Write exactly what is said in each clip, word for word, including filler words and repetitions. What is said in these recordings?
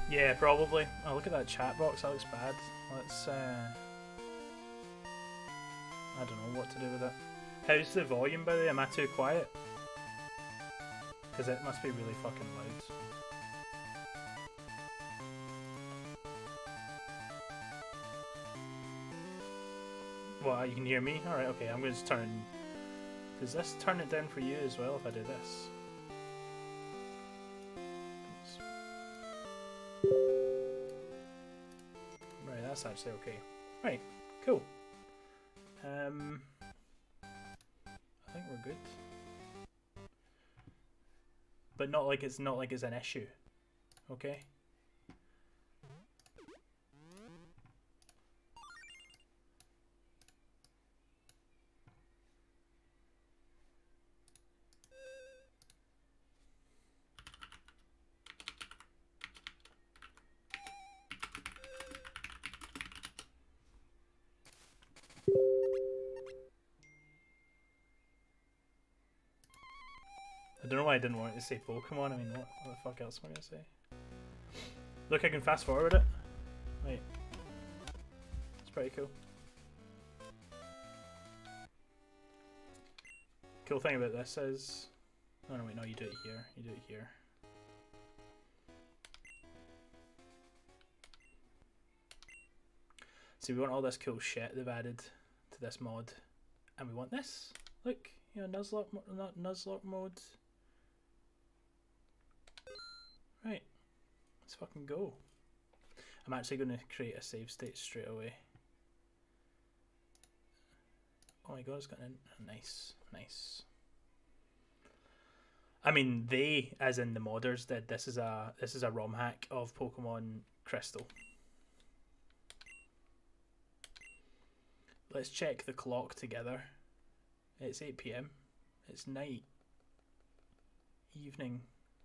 Yeah, probably. Oh, look at that chat box. That looks bad. Let's. Uh... I don't know what to do with it. How's the volume, by the way? Am I too quiet? Because it must be really fucking loud. Well, you can hear me? Alright, okay, I'm going to turn... Does this turn it down for you as well if I do this? Right, that's actually okay. Right, cool. Um, I think we're good. But not like it's not like it's an issue. Okay? I don't know why I didn't want it to say Pokemon. I mean, what, what the fuck else am I going to say? Look, I can fast forward it. Wait. It's pretty cool. Cool thing about this is... Oh no, wait, no, you do it here. You do it here. See, we want all this cool shit they've added to this mod. And we want this. Look, you know, Nuzlocke, not Nuzlocke mode. Right. Let's fucking go. I'm actually going to create a save state straight away. Oh my god, it's got a nice, nice. I mean, they, as in the modders, did this is a this is a ROM hack of Pokemon Crystal. Let's check the clock together. It's eight p m It's night. Evening.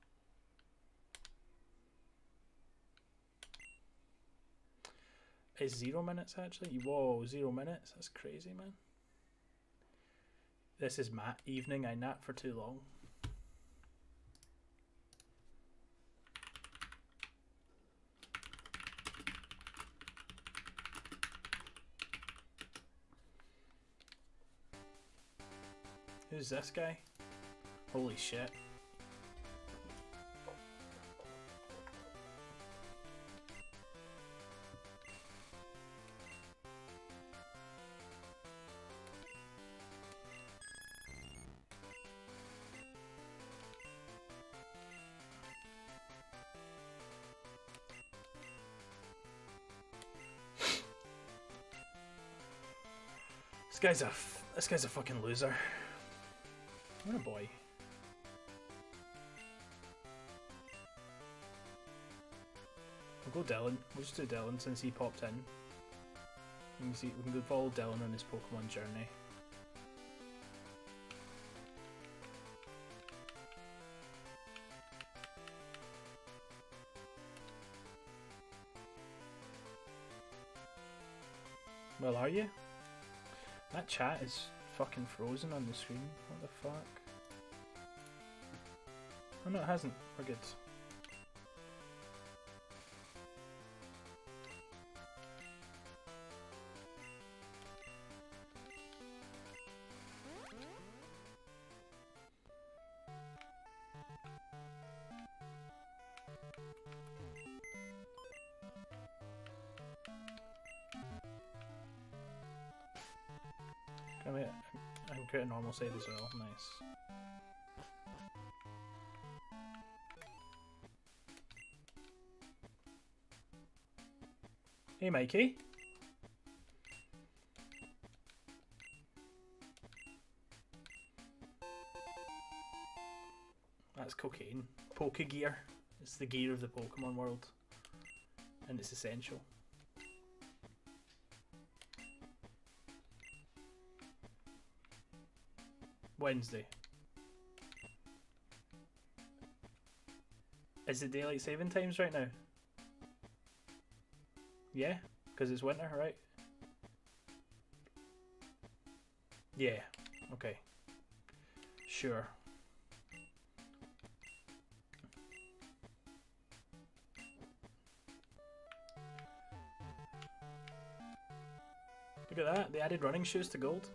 It's zero minutes actually. Whoa, zero minutes. That's crazy, man. This is Matt evening. I napped for too long. Who's this guy? Holy shit. This guy's a f this guy's a fucking loser. What a boy. We'll go Dylan. We'll just do Dylan since he popped in. You can see we can go follow Dylan on his Pokemon journey. Well, are you? That chat is fucking frozen on the screen. What the fuck? Oh no, it hasn't. We're good. Can we, I can create a normal save as well. Nice. Hey Mikey. That's cocaine. Pokegear. It's the gear of the Pokemon world. And it's essential. Wednesday. Is it daylight saving times right now? Yeah, because it's winter, right? Yeah, okay. Sure. Look at that, they added running shoes to gold.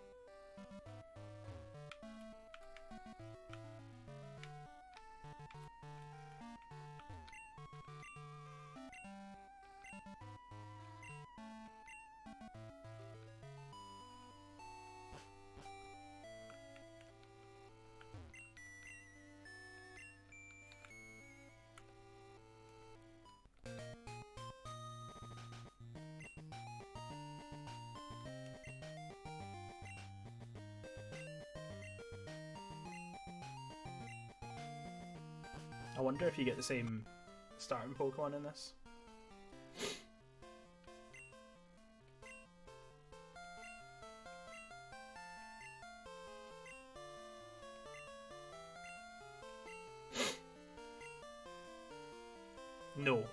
I wonder if you get the same starting Pokemon in this. No.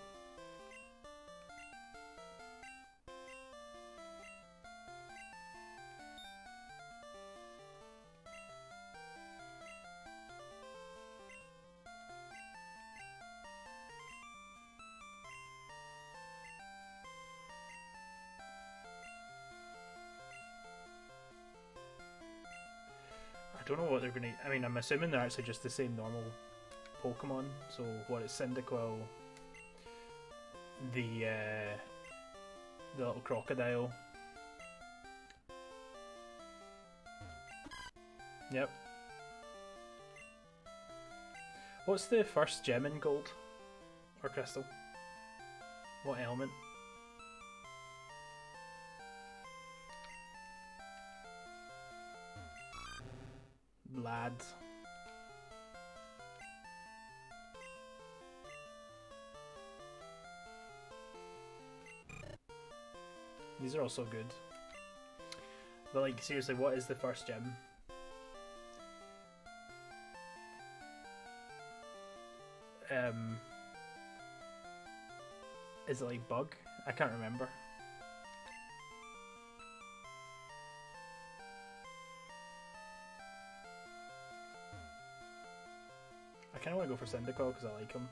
I don't know what they're gonna. I mean, I'm assuming they're actually just the same normal Pokemon. So what is Cyndaquil? The uh, the little crocodile. Yep. What's the first gem in gold or crystal? What element? Lad. These are also good. But like, seriously, what is the first gem? Um, is it like bug? I can't remember. I kind of want to go for Cyndaquil because I like him.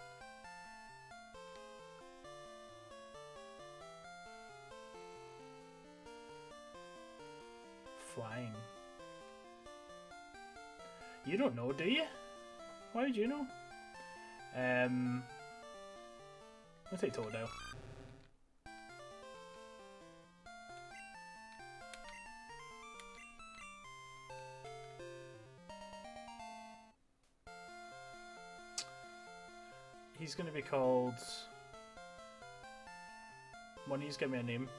Flying. You don't know, do you? Why would you know? Um, I'll take Totodile. He's going to be called... One of these, give me a name.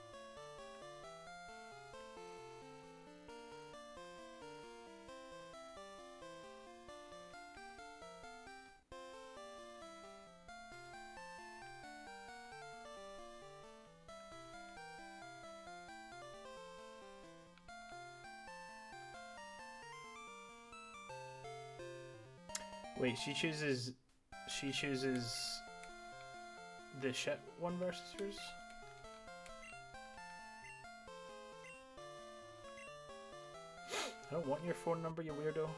Wait, she chooses... She chooses the shit one versus yours? I don't want your phone number, you weirdo.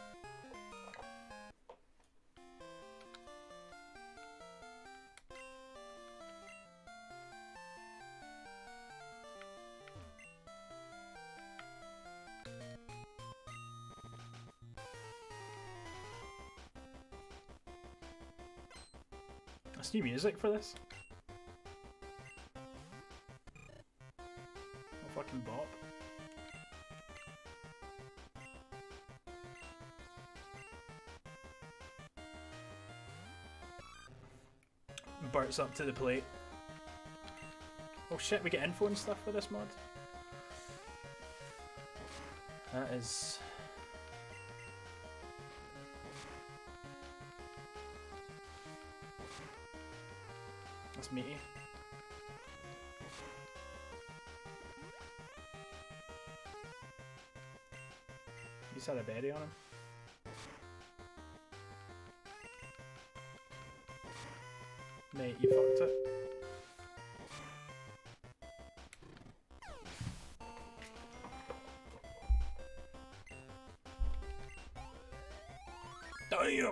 That's new music for this. Oh, fucking bop. Bert's up to the plate. Oh shit, we get info and stuff with this mod. That is... That's meaty. He's had a berry on him. Mate, you fucked it. Damn!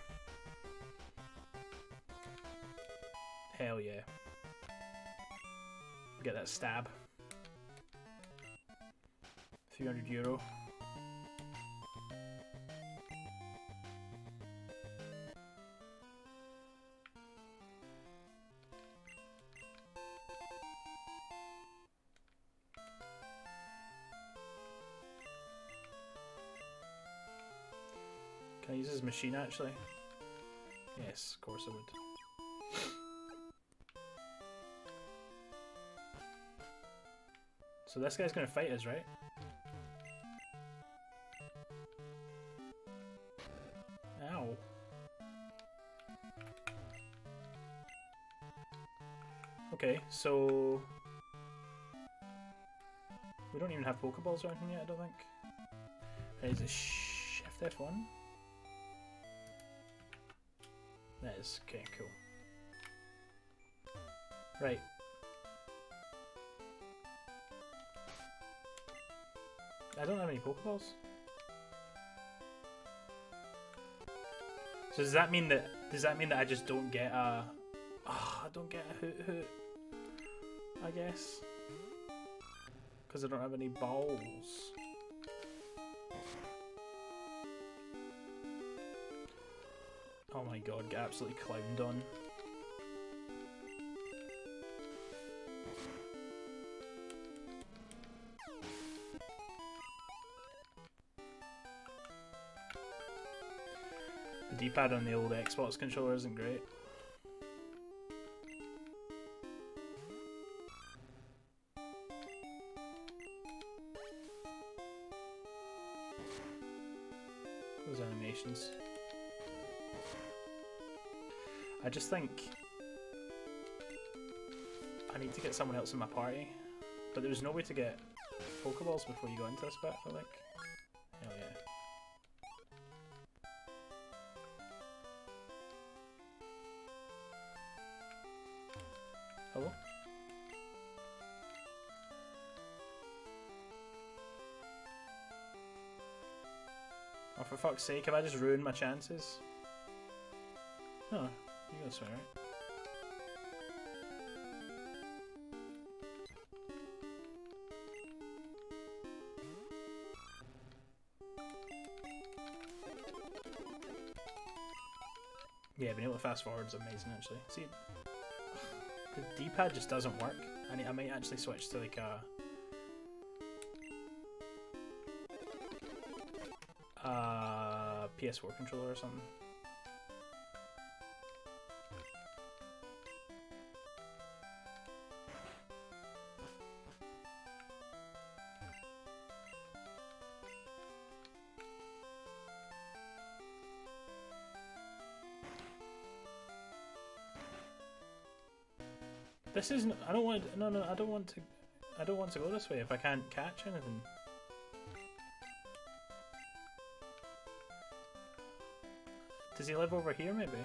Hell yeah. Get that stab. three hundred euro. Can I use his machine actually? Yes, of course I would. So this guy's gonna fight us, right? Ow. Okay, so we don't even have Pokeballs or anything yet, I don't think. Right, is it Shift F one? That is, okay, cool. Right. I don't have any Pokeballs. So does that mean that does that mean that I just don't get a oh, I don't get a Hoot Hoot, I guess. Because I don't have any balls. Oh my god, get absolutely clowned on. The D-pad on the old Xbox controller isn't great. Those animations. I just think I need to get someone else in my party, but there was no way to get Pokeballs before you go into this bit, I think. Hell yeah. Hello? Oh, for fuck's sake, have I just ruined my chances? Oh, you go this way, right? Yeah, being able to fast forward is amazing, actually. See, the D-pad just doesn't work. I, need, I might actually switch to like a uh, P S four controller or something. This isn't. I don't want. No, no. I don't want to. I don't want to go this way if I can't catch anything. Does he live over here, maybe?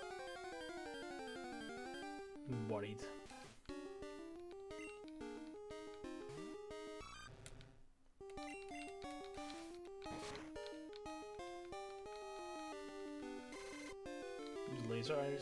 I'm worried. Laser eyes.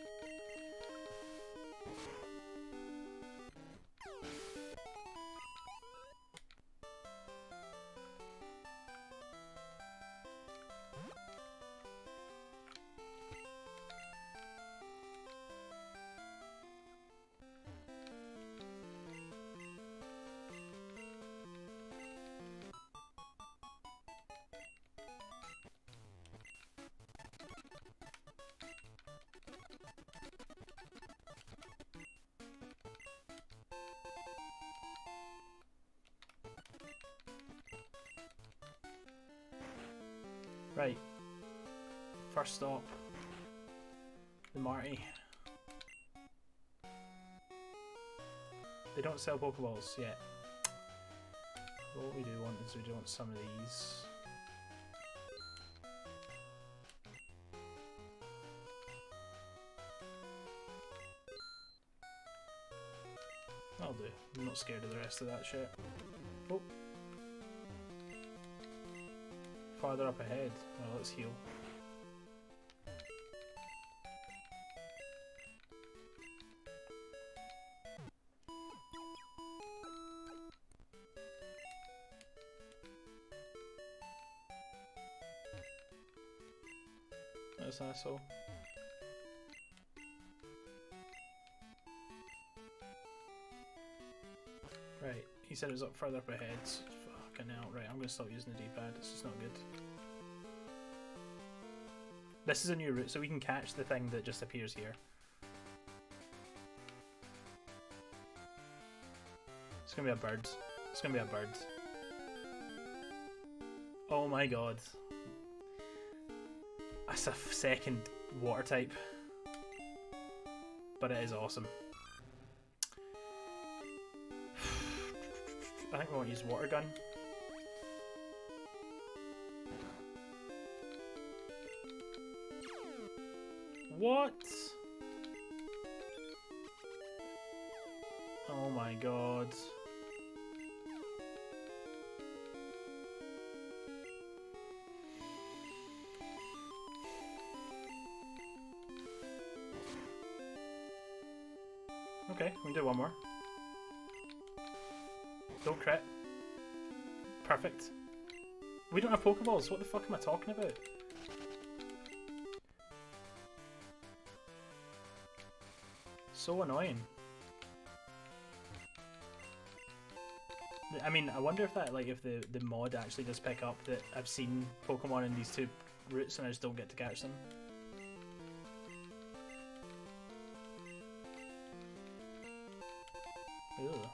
Right. First stop. The Marty. They don't sell Pokeballs yet. What we do want is we do want some of these. That'll do. I'm not scared of the rest of that shit. Oh. Farther up ahead. Well, let's heal. this asshole. Right, he said it was up further up ahead. Fucking hell. Right, I'm gonna stop using the D-pad, it's just not good. This is a new route, so we can catch the thing that just appears here. It's gonna be a bird. It's gonna be a bird. Oh my god. That's a second water type. But it is awesome. I think we want to use water gun. What? Oh my god. Okay, we can do one more. Don't crit. Perfect. We don't have Pokeballs, what the fuck am I talking about? So annoying. I mean, I wonder if that, like, if the, the mod actually does pick up that I've seen Pokemon in these two routes and I just don't get to catch them. Ugh.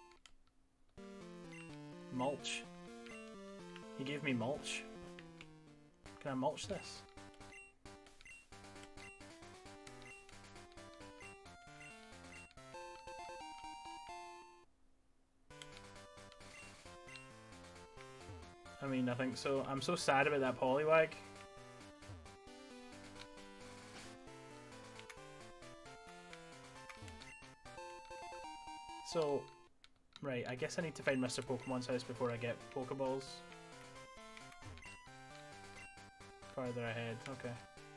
Mulch. He gave me mulch. Can I mulch this? I mean, I think so. I'm so sad about that Poliwag. So, right, I guess I need to find Mister Pokemon's house before I get Pokeballs. Farther ahead, okay.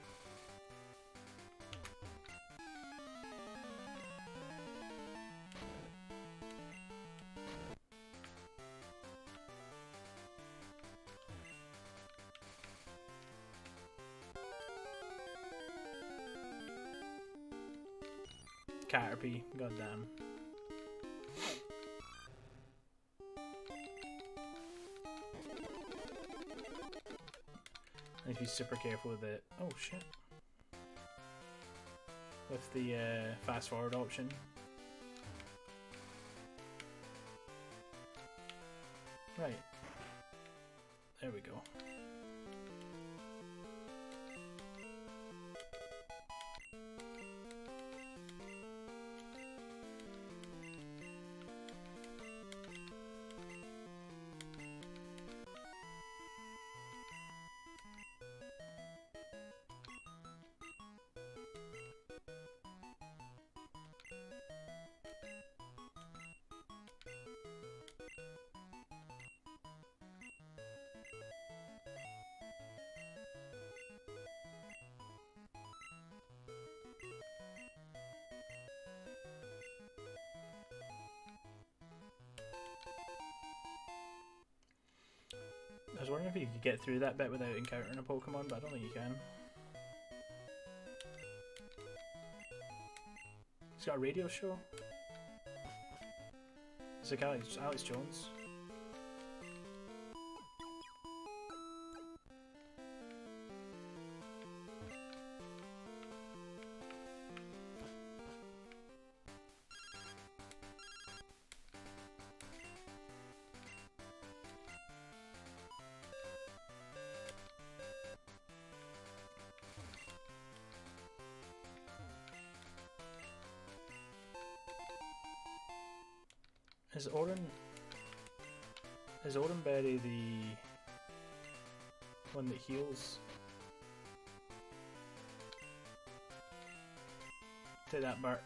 Caterpie, goddamn. I need to be super careful with it. Oh shit. With the uh, fast forward option. Right. There we go. I was wondering if you could get through that bit without encountering a Pokemon, but I don't think you can. He's got a radio show. It's like Alex, Alex Jones. Is Oran... Is Oranberry the one that heals? Take that, Bart.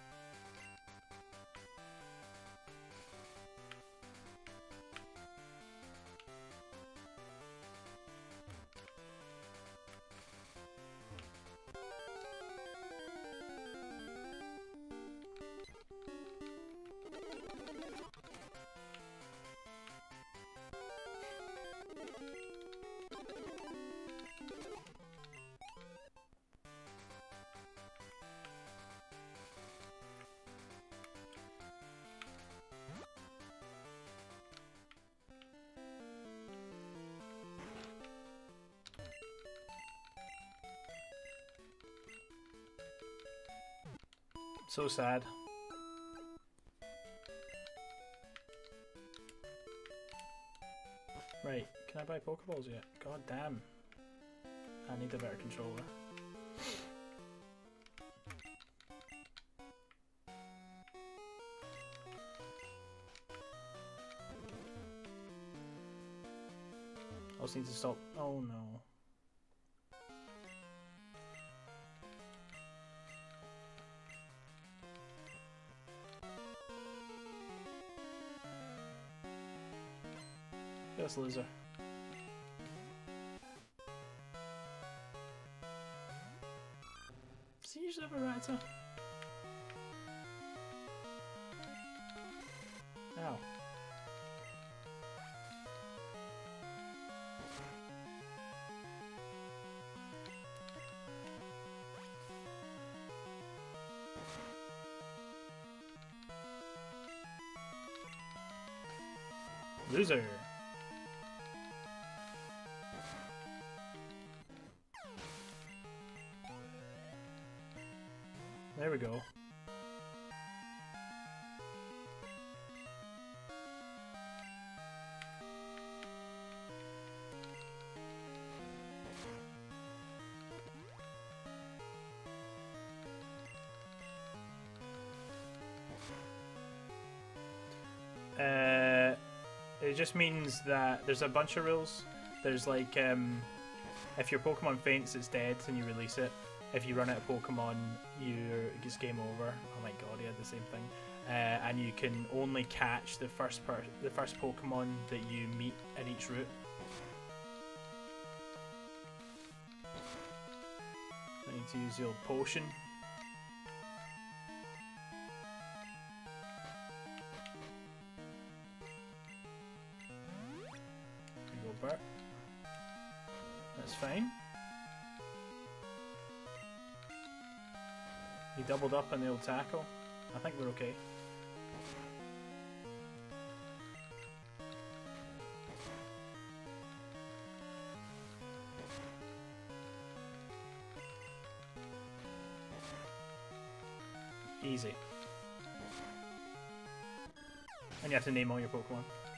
So sad. Right, can I buy Pokeballs yet? God damn. I need a better controller. I also need to stop. Oh no. This loser. See, you should have a Rattata. Ow. Loser. There we go. Uh, it just means that there's a bunch of rules. There's like, um, if your Pokemon faints, it's dead and you release it. If you run out of Pokemon, you it's game over. Oh my god, he had the same thing. Uh, and you can only catch the first per the first Pokemon that you meet in each route. I need to use the old potion. There you go, Bert. That's fine. He doubled up on the old tackle. I think we're okay. Easy. And you have to name all your Pokemon.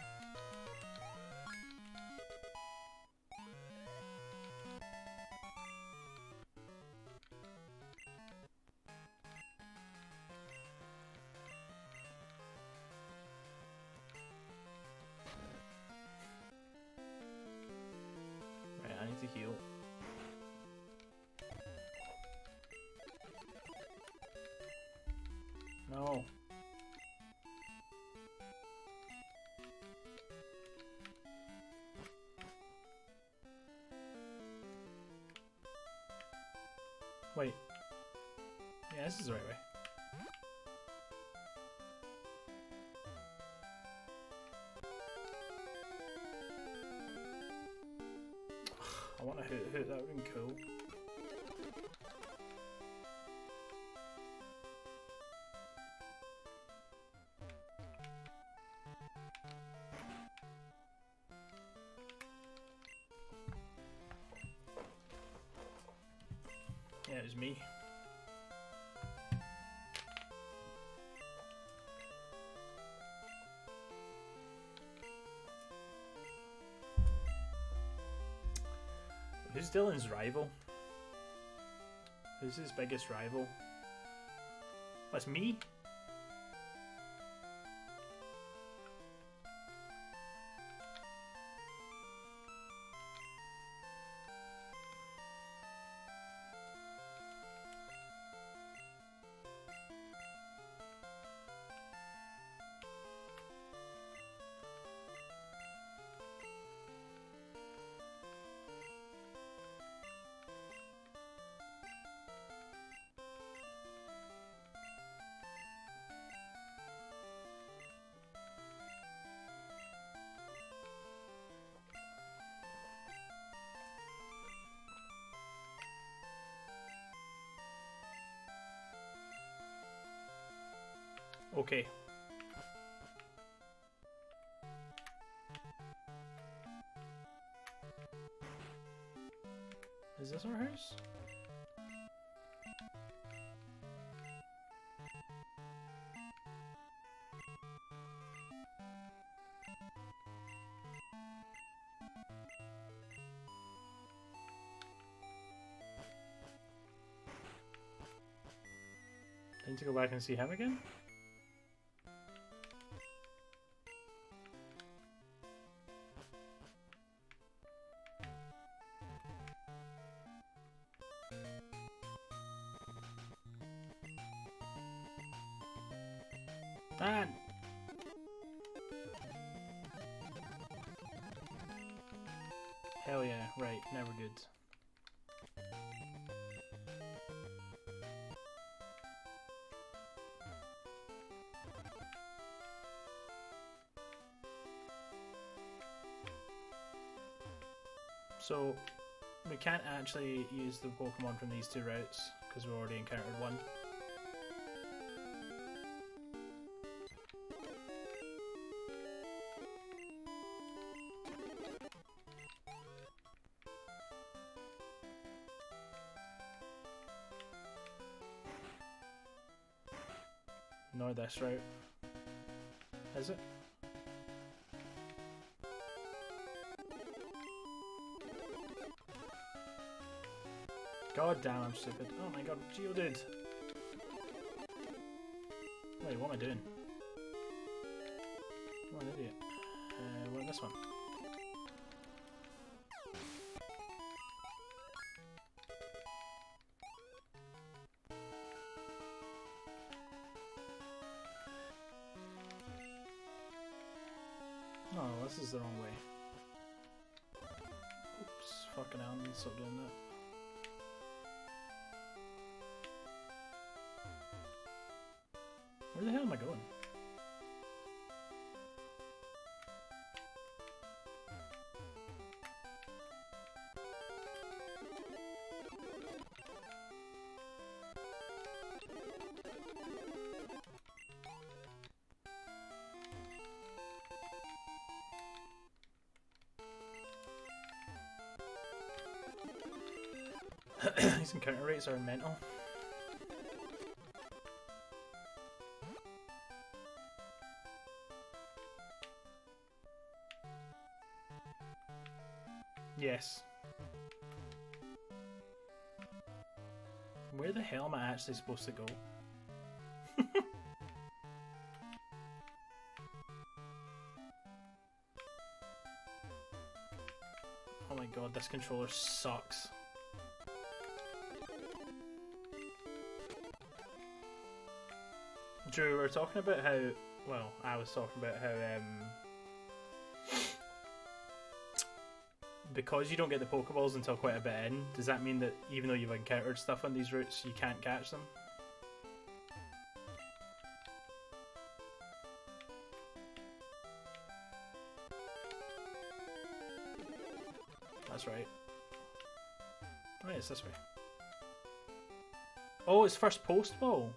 To heal. No. Wait. Yeah, this is the right way. I want to hoot hoot, that would have been cool. Yeah, it was me. Who's Dylan's rival? Who's his biggest rival? That's me? Okay. Is this our house? I need to go back and see him again? Man! Hell yeah, right, now we're good. So, we can't actually use the Pokemon from these two routes, because we've already encountered one. Nor this route. Is it? God damn, I'm stupid. Oh my god, Geodude! Wait, what am I doing? What an idiot. Uh, what this one? No, this is the wrong way. Oops, fucking hell, I need to stop doing that. Where the hell am I going? These encounter rates are mental. Yes. Where the hell am I actually supposed to go? Oh my god, this controller sucks. Drew, we were talking about how, well, I was talking about how, um, because you don't get the Pokeballs until quite a bit in, does that mean that even though you've encountered stuff on these routes, you can't catch them? That's right. Oh yeah, it's this way. Oh, it's first post ball.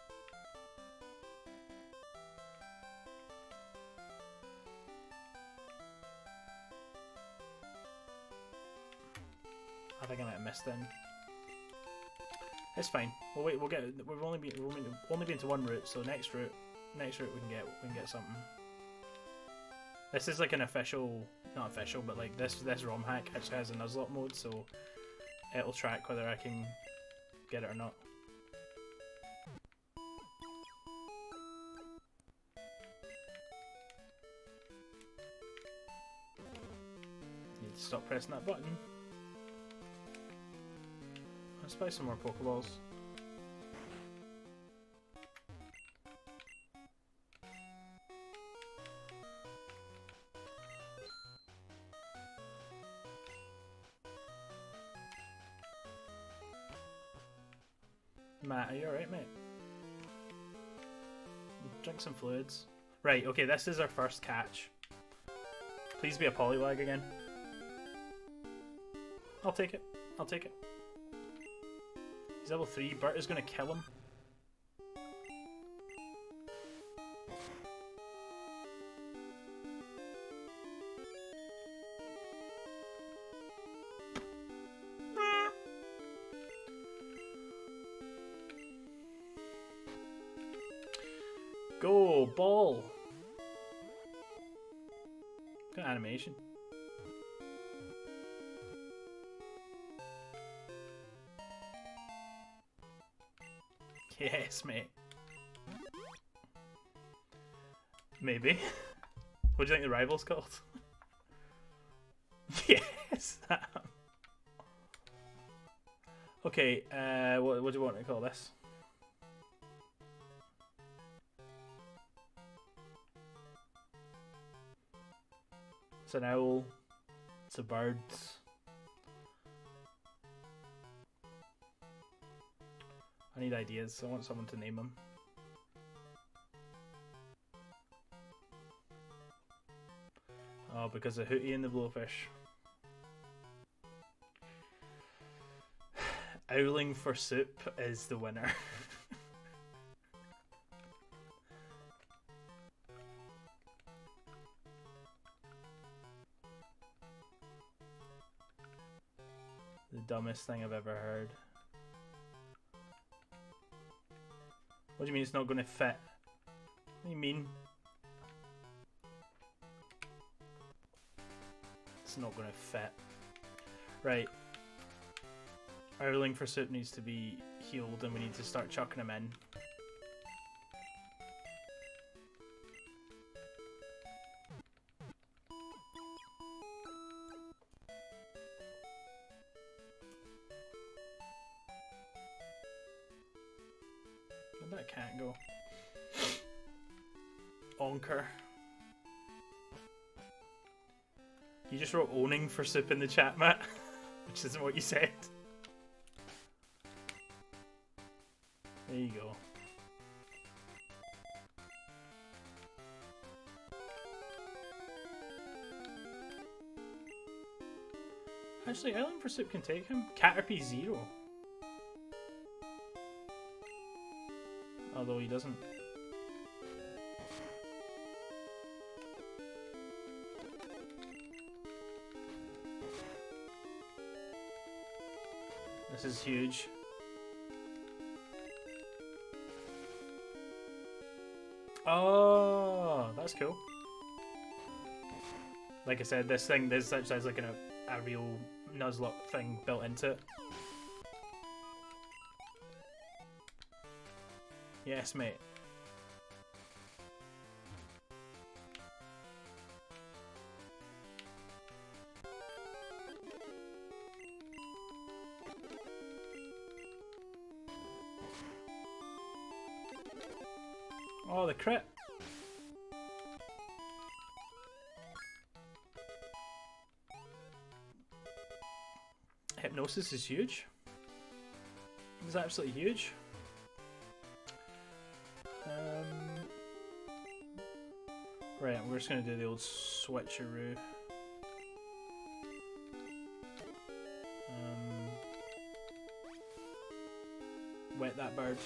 I think I might have missed them. It's fine. We'll wait. We'll get. We've only been. We've only, only been to one route, so next route, next route we can get. We can get something. This is like an official, not official, but like this this ROM hack actually has a Nuzlocke mode, so it'll track whether I can get it or not. Need to stop pressing that button. Let's buy some more Pokeballs. Matt, are you alright, mate? Drink some fluids. Right, okay, this is our first catch. Please be a Poliwag again. I'll take it. I'll take it. He's level three. Bert is going to kill him. Go, ball! Good animation. Yes, mate. Maybe. What do you think the rival's called? Yes. Okay. Uh, what what do you want to call this? It's an owl. It's a bird. I need ideas. I want someone to name them. Oh, because of Hootie and the Blowfish. Owling for Soup is the winner. The dumbest thing I've ever heard. What do you mean it's not going to fit? What do you mean? It's not going to fit. Right. Owling for Soup needs to be healed and we need to start chucking him in. That can't go. Onker. You just wrote owning for Soup in the chat, Matt, which isn't what you said. There you go. Actually, Owling for Soup can take him. Caterpie zero. Although he doesn't. This is huge. Oh, that's cool. Like I said, this thing, this actually has like a, a real Nuzlocke thing built into it. Yes, mate. Oh, the crit. Hypnosis is huge. It's absolutely huge. Um, right, we're just going to do the old switcheroo. Um, wet that bird.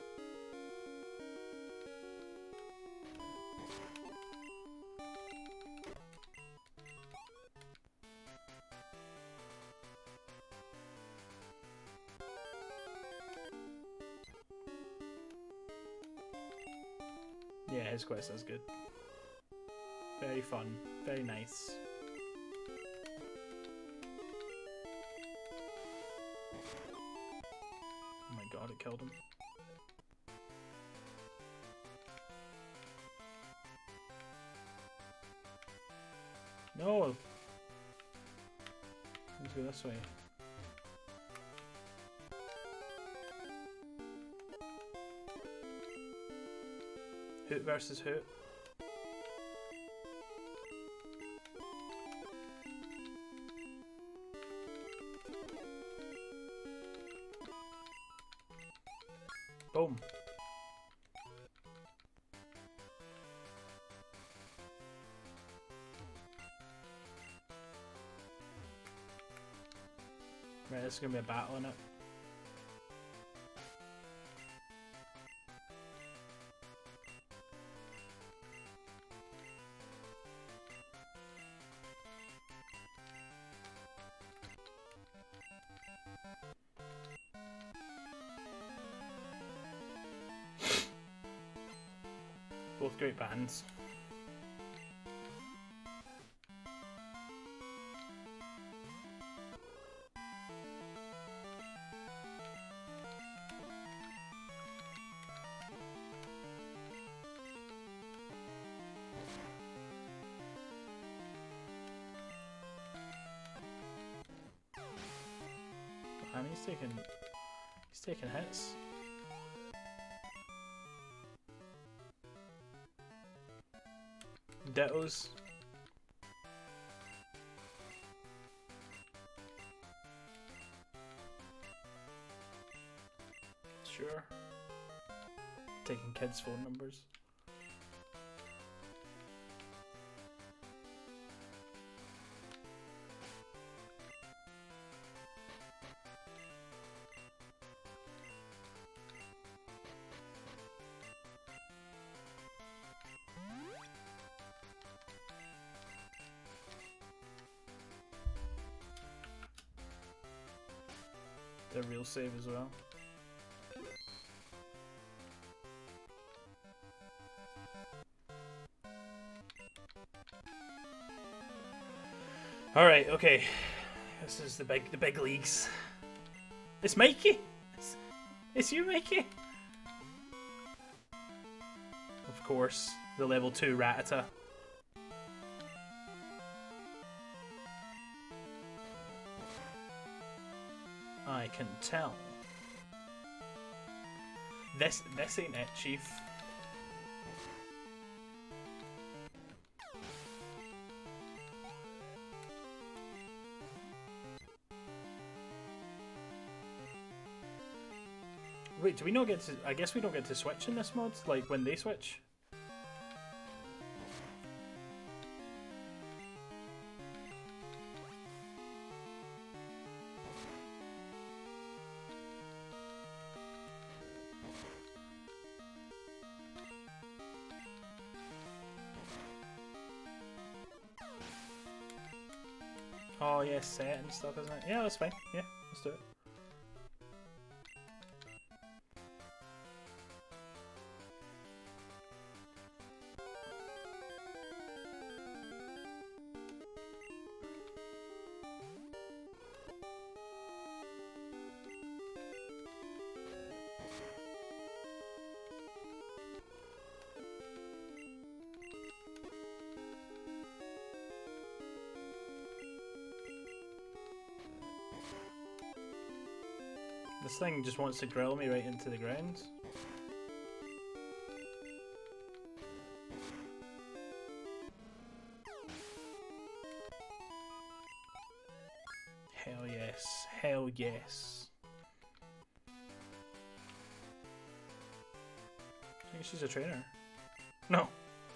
Yeah, his quest is good. Very fun. Very nice. Oh my god, it killed him. No! Let's go this way. Hoot versus Hoot. Boom. Right, this is gonna be a battle in it. Both great bands. he's taking he's taking hits. Dittos. Sure. Taking kids' phone numbers. The real save as well. All right, okay. This is the big, the big leagues. It's Mikey. It's, it's you, Mikey. Of course, the level two Rattata. I can tell. This, this ain't it, Chief. Wait, do we not get to... I guess we don't get to switch in this mod? Like, when they switch? Oh, yeah, set and stuff, isn't it? Yeah, that's fine. Yeah, let's do it. This thing just wants to grill me right into the ground. Hell yes. Hell yes. I think she's a trainer. No.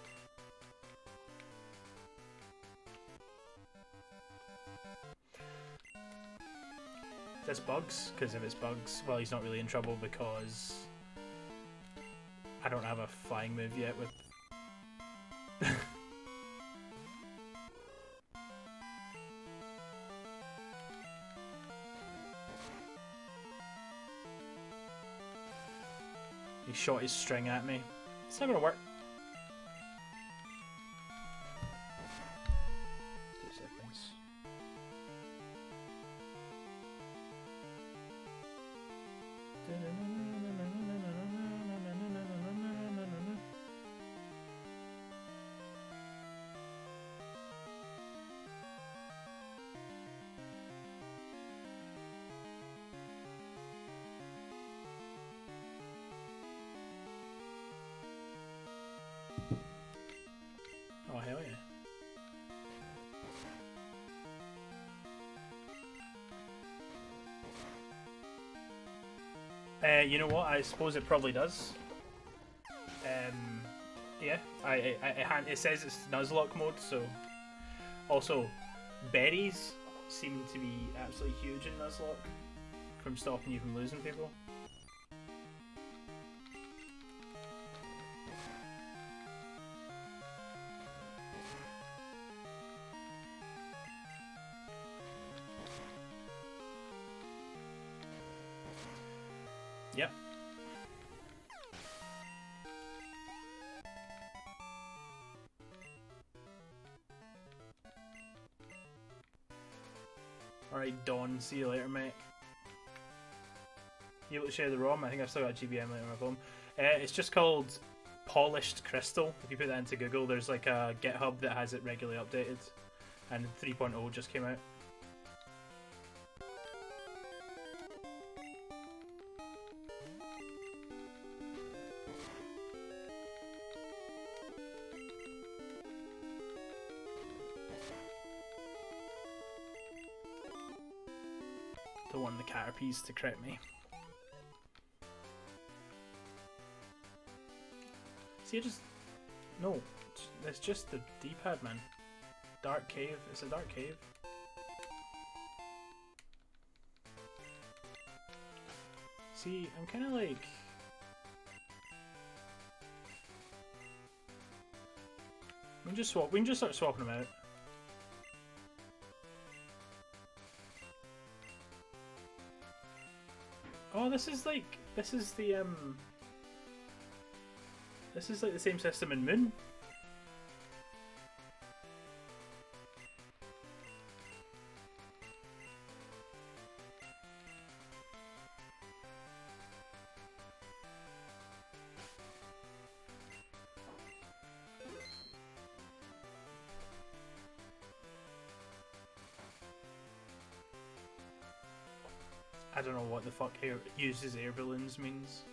That's bugs, because if it's bugs, well, he's not really in trouble because I don't have a flying move yet with. He shot his string at me. It's not gonna work. Two seconds. Oh, hell yeah. Uh, you know what? I suppose it probably does. Um, yeah, I, I, I, it says it's Nuzlocke mode, so... Also, berries seem to be absolutely huge in Nuzlocke from stopping you from losing people. Yep. Alright, Dawn, see you later, mate. You able to share the ROM? I think I've still got a G B M later on my phone. Uh, it's just called Polished Crystal. If you put that into Google, there's like a GitHub that has it regularly updated. And three point oh just came out. don't want the Caterpies to crit me. See, I just... No, it's just the D-pad, man. Dark cave. It's a dark cave. See, I'm kind of like... We can just swap. We can just start swapping them out. Oh, this is like this is the um. This is like the same system in Moon. I don't know what the fuck air uses air balloons means.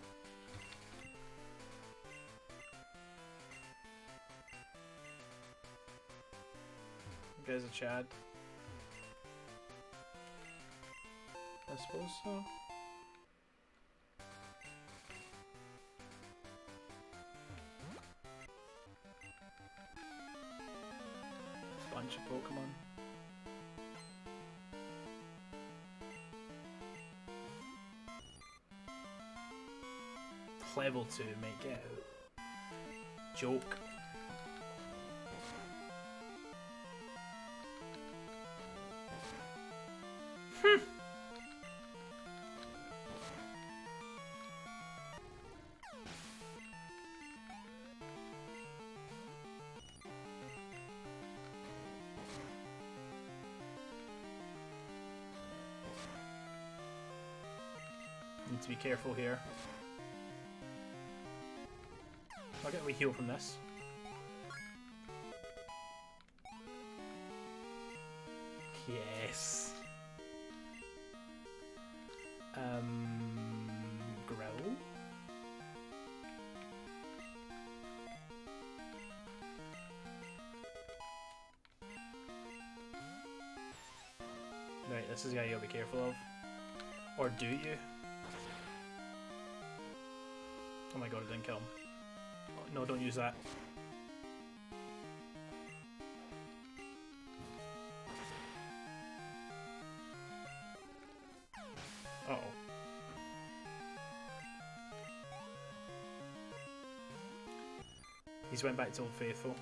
You guys a Chad? I suppose so. Bunch of Pokemon. Level two, mate, get out. Joke. Hmm. Need to be careful here. I'll get a wee heal from this. Yes. Um, Growl. Right, this is the guy you gotta be careful of. Or do you? Oh my god, it didn't kill him. No, don't use that. Uh oh. He's went back to Old Faithful.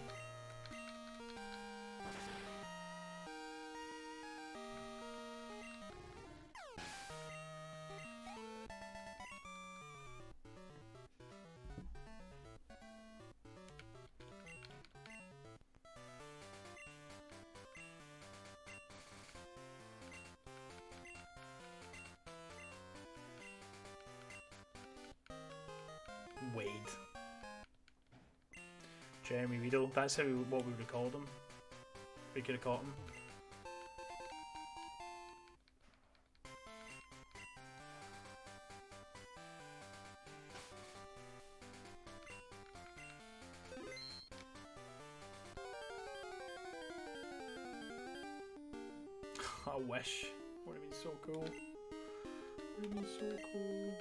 Wade. Jeremy Riedel. That's how what we would have called him. We could have caught him. I wish. Would have been so cool. Would have been so cool.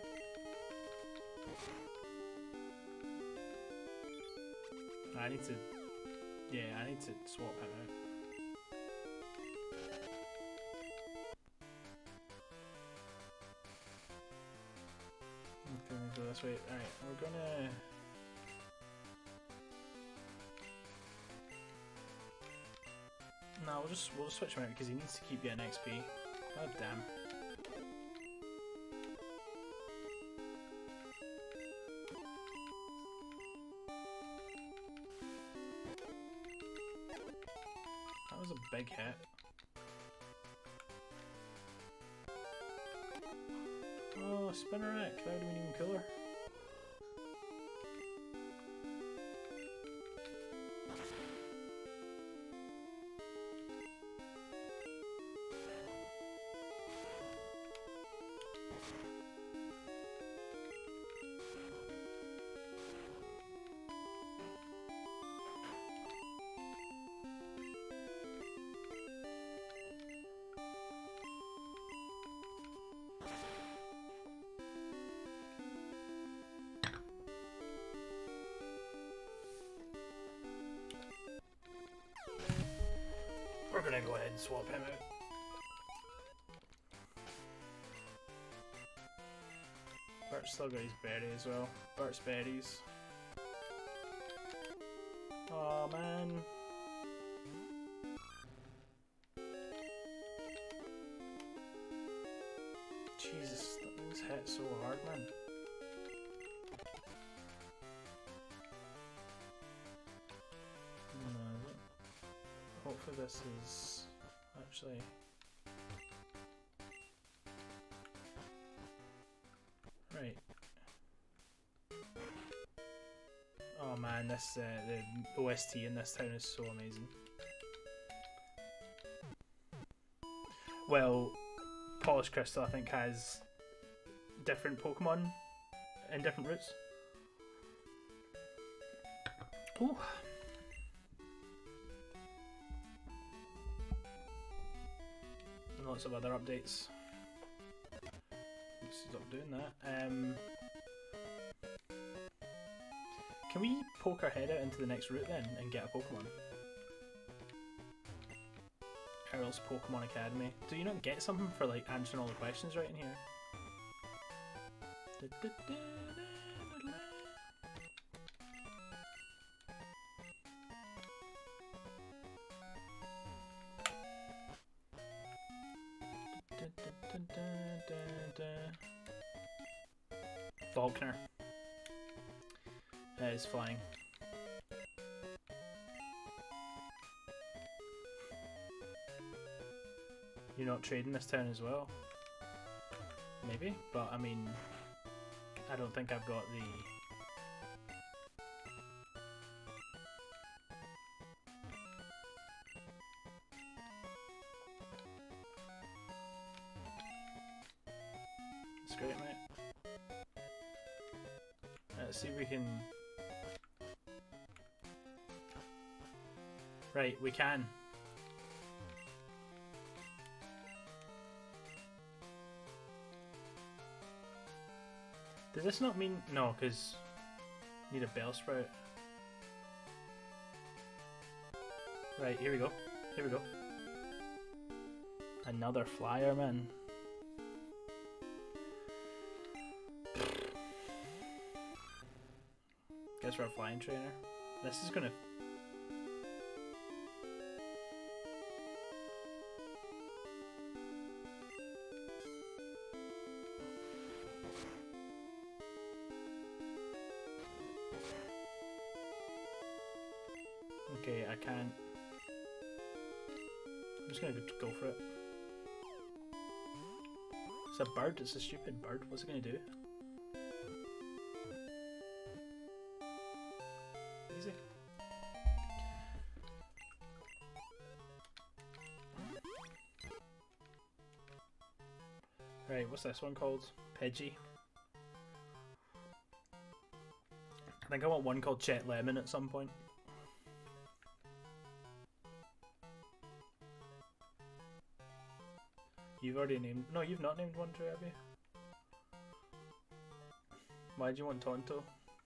I need to, yeah, I need to swap him out. Okay, go this way. Alright, we're gonna... No, we'll just, we'll just switch him out because he needs to keep getting X P. God damn. That was a big hit. Oh, Spinnerack, that would have been even cooler. We're gonna go ahead and swap him out. Bert's still got his berry as well. Bert's berries. Oh man. Jesus, that thing's hit so hard, man. No, hopefully this is actually... Right. Oh man, this uh, the O S T in this town is so amazing. Well, Polished Crystal I think has different Pokemon in different routes. Ooh. And lots of other updates. Stop doing that. Um, can we poke our head out into the next route then and get a Pokemon? Earl's Pokemon Academy. Do you not get something for like answering all the questions right in here? Faulkner uh, is flying. You're not trading this town as well? Maybe, but I mean, I don't think I've got the... It's great, mate. Let's see if we can... Right, we can. Does this not mean... No, because... Need a Bellsprout. Right, here we go. Here we go. Another flyer, man. Guess we're a flying trainer. This is gonna... Okay, I can't... I'm just gonna go for it. It's a bird, it's a stupid bird. What's it gonna do? Easy. Right, what's this one called? Pidgey. I think I want one called Chet Lemon at some point. You've already named... No, you've not named one too, have you? Why do you want Tonto?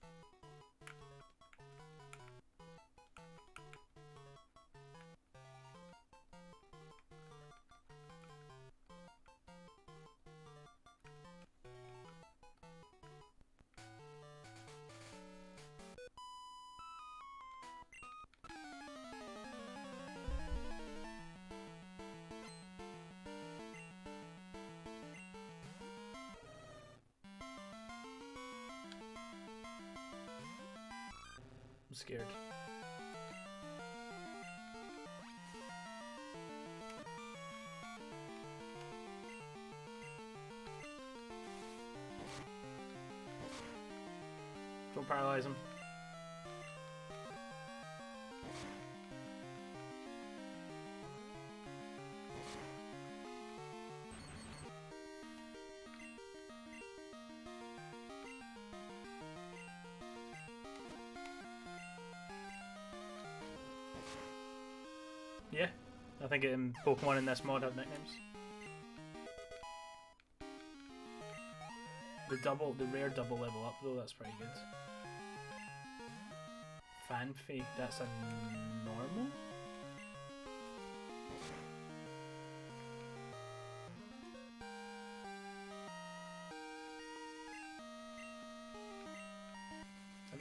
I'm scared. Don't paralyze him. Yeah, I think um, Pokemon in this mod have nicknames. The double, the rare double level up though, that's pretty good. Fanfy, that's a normal?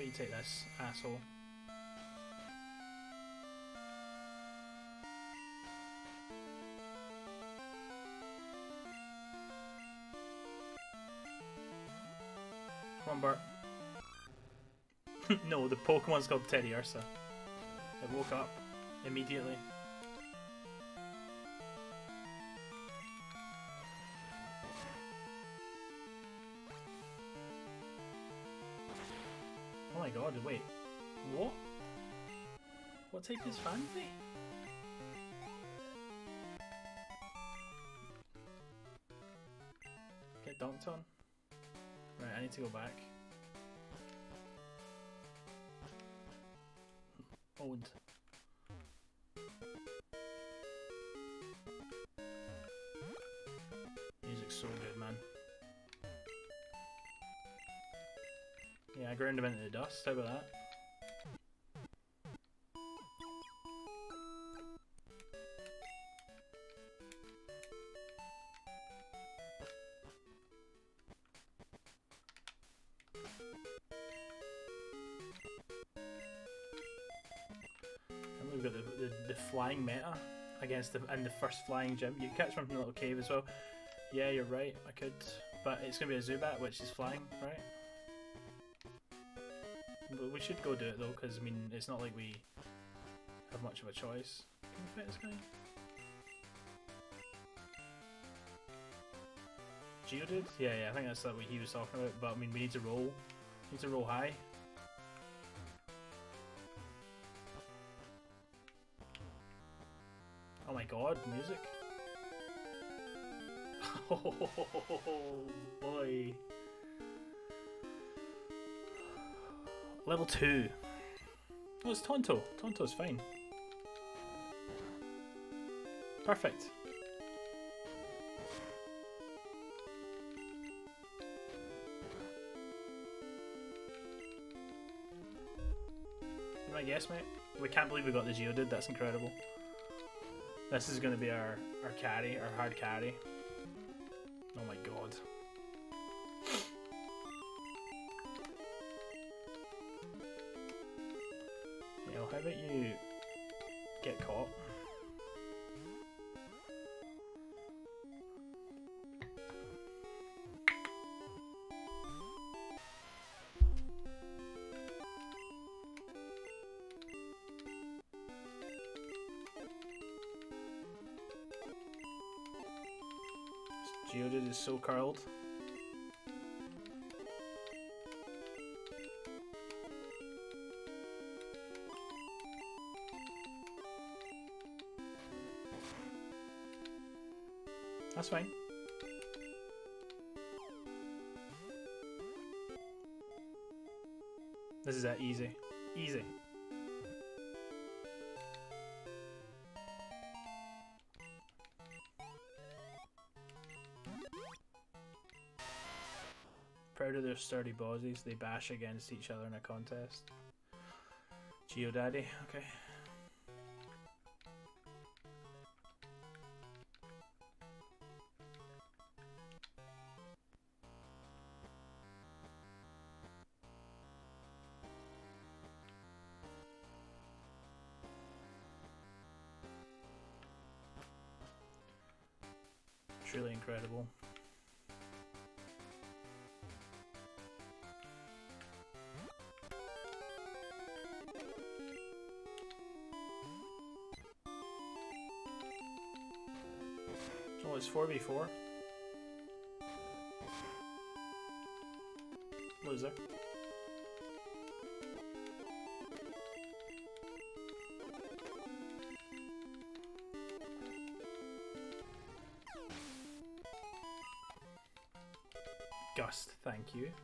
you take this, asshole. Come on, Bart. No, the Pokemon's called Teddiursa. It woke up immediately. Oh my god, wait. What? What type is Fancy? Get dunked on? Right, I need to go back. Owned. Music's so good, man. Yeah, I ground him into the dust. How about that? And we've got the, the, the flying meta against the and the first flying gym. You can catch one from the little cave as well. Yeah, you're right. I could, but it's gonna be a Zubat, which is flying, right? But we should go do it though, because I mean, it's not like we have much of a choice. Can we fight this guy? Geodude? Yeah, yeah, I think that's like what he was talking about. But I mean, we need to roll. We need to roll high. Oh my god, music! Oh boy. Level two. Oh, it's Tonto. Tonto's fine. Perfect. You might guess, mate. We can't believe we got the Geodude. That's incredible. This is going to be our, our carry, our hard carry. Oh my god. Yeah, well, how about you get caught? Geodude is so curled. That's fine. This is that easy. Easy. Proud of their sturdy bodies, they bash against each other in a contest. Geodaddy, okay. Truly incredible. Oh, it's four v four. Loser. Gust, thank you.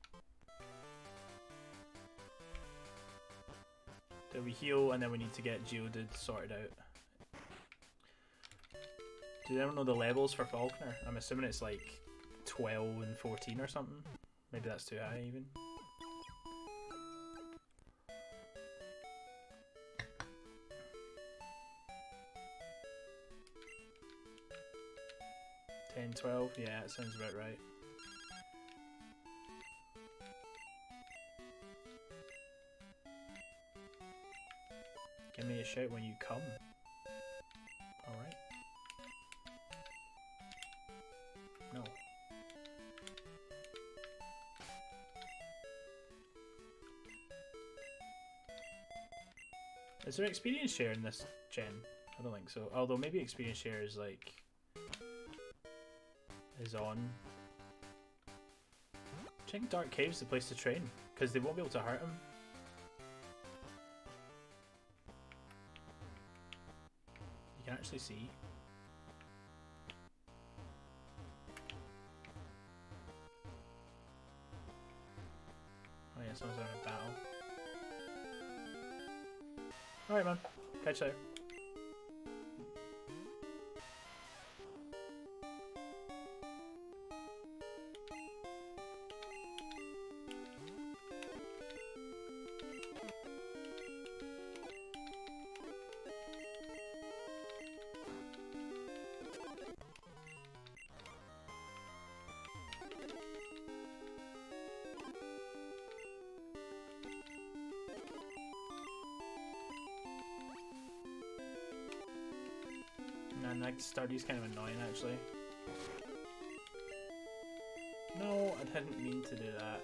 Then we heal and then we need to get Geodude sorted out. Do anyone know the levels for Falkner? I'm assuming it's like twelve and fourteen or something. Maybe that's too high even. ten, twelve, yeah, that sounds about right. Give me a shout when you come. Alright. No. Is there experience share in this gen? I don't think so. Although maybe experience share is like is on. I think Dark Cave's the place to train because they won't be able to hurt him. You can actually see. Oh yeah, someone's having a battle. Alright man, catch you later. And like Stardy's kind of annoying actually. No, I didn't mean to do that.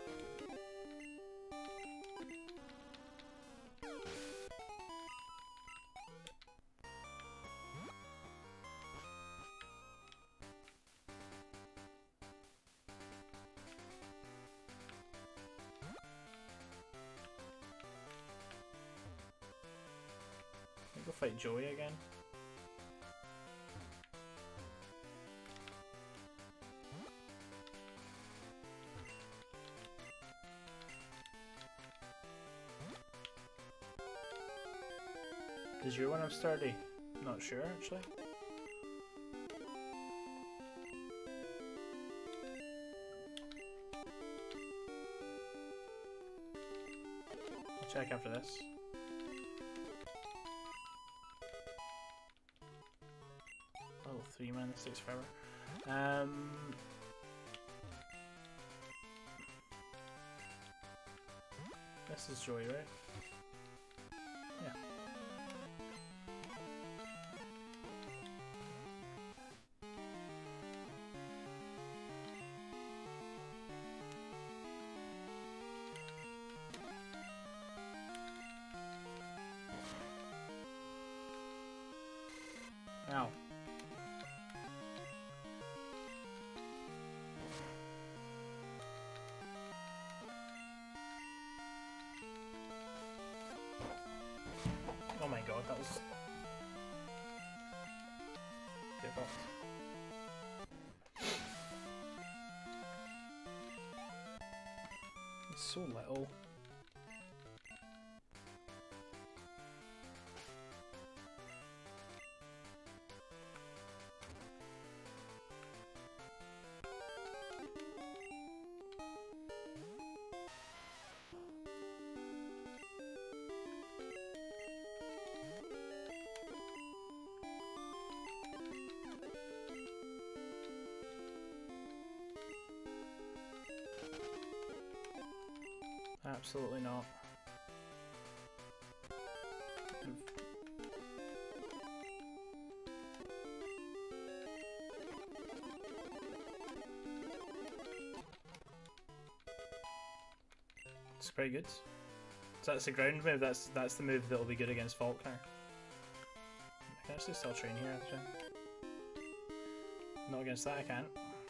Can I go fight Joey again? Is your one up Stardy? Not sure actually. I'll check after this. Level three man, this takes forever. Um This is Joey, right? Yeah. Ow. Oh my god, that was... difficult. It's so little. Absolutely not. It's pretty good. So that's the ground move. That's that's the move that'll be good against Faulkner. I can actually still train here. Actually, not against that. I can't.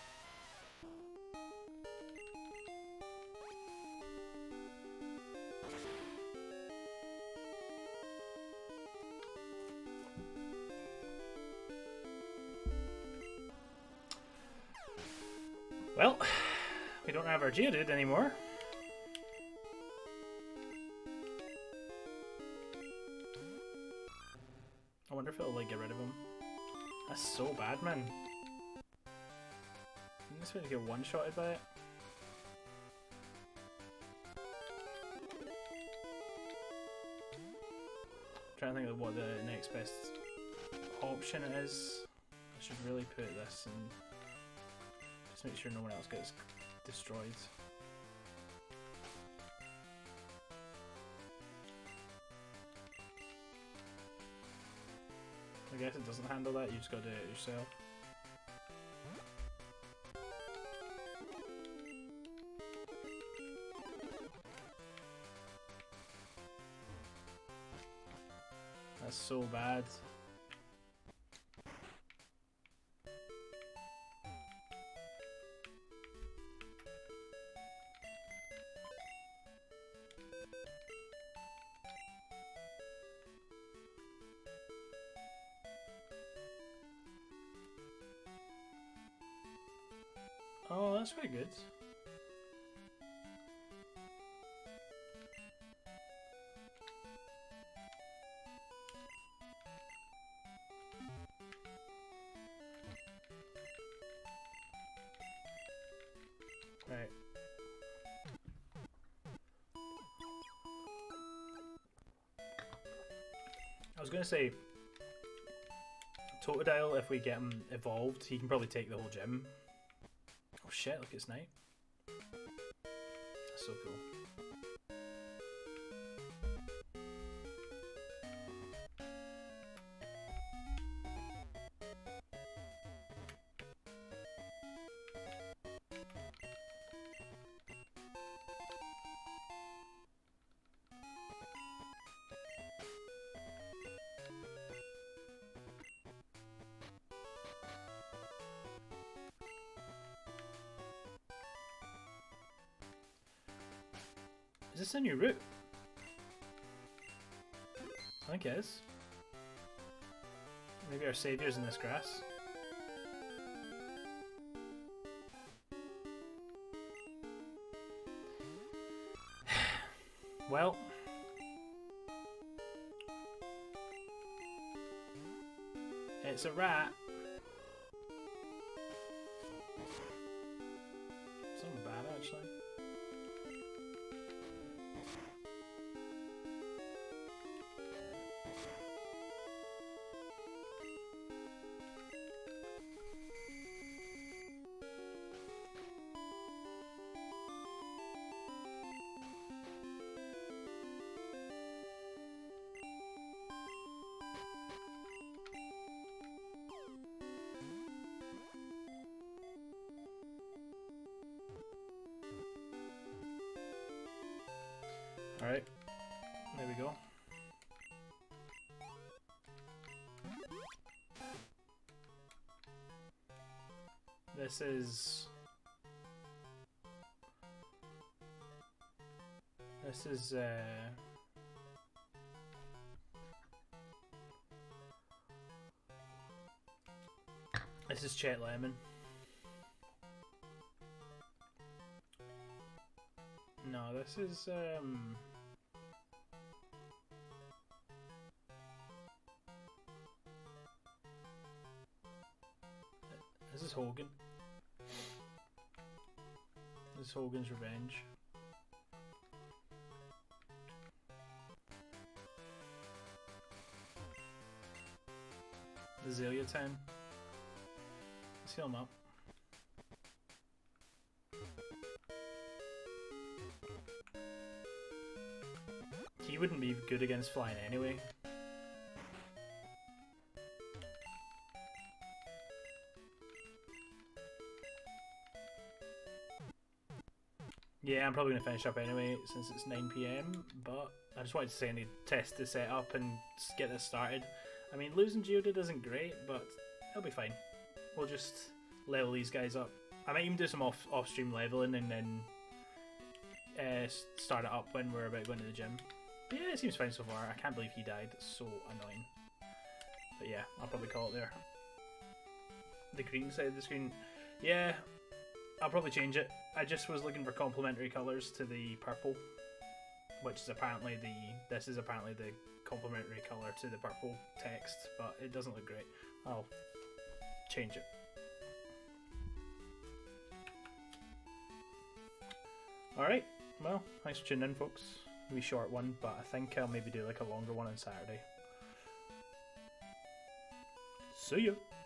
Well, we don't have our Geodude anymore. I wonder if it'll like get rid of him. That's so bad, man. I'm just going to get one-shotted by it. I'm trying to think of what the next best option it is. I should really put this in. Just make sure no one else gets destroyed. I guess it doesn't handle that, you just gotta do it yourself. That's so bad. Oh, that's quite good. Right. I was gonna say, Totodile, if we get him evolved, he can probably take the whole gym. Oh shit, look, it's night. That's so cool. Is this a new route? I think it is. Maybe our saviour's in this grass. Well. It's a rat. Something bad, actually. Alright, there we go. This is... This is, uh... This is Chet Lemon. No, this is, um... This is Hogan. This is Hogan's Revenge. Azalea Town. Let's heal him up. He wouldn't be good against flying anyway. Yeah, I'm probably going to finish up anyway since it's nine p m, but I just wanted to say I need to test the setup and get this started. I mean, losing Geodude isn't great, but it'll be fine. We'll just level these guys up. I might even do some off off stream leveling and then uh, start it up when we're about going to the gym. But yeah, it seems fine so far. I can't believe he died. It's so annoying. But yeah, I'll probably call it there. The green side of the screen. Yeah, I'll probably change it. I just was looking for complementary colours to the purple, which is apparently the, this is apparently the complementary colour to the purple text, but it doesn't look great. I'll change it. Alright, well, thanks for tuning in, folks. A wee short one, but I think I'll maybe do like a longer one on Saturday. See ya!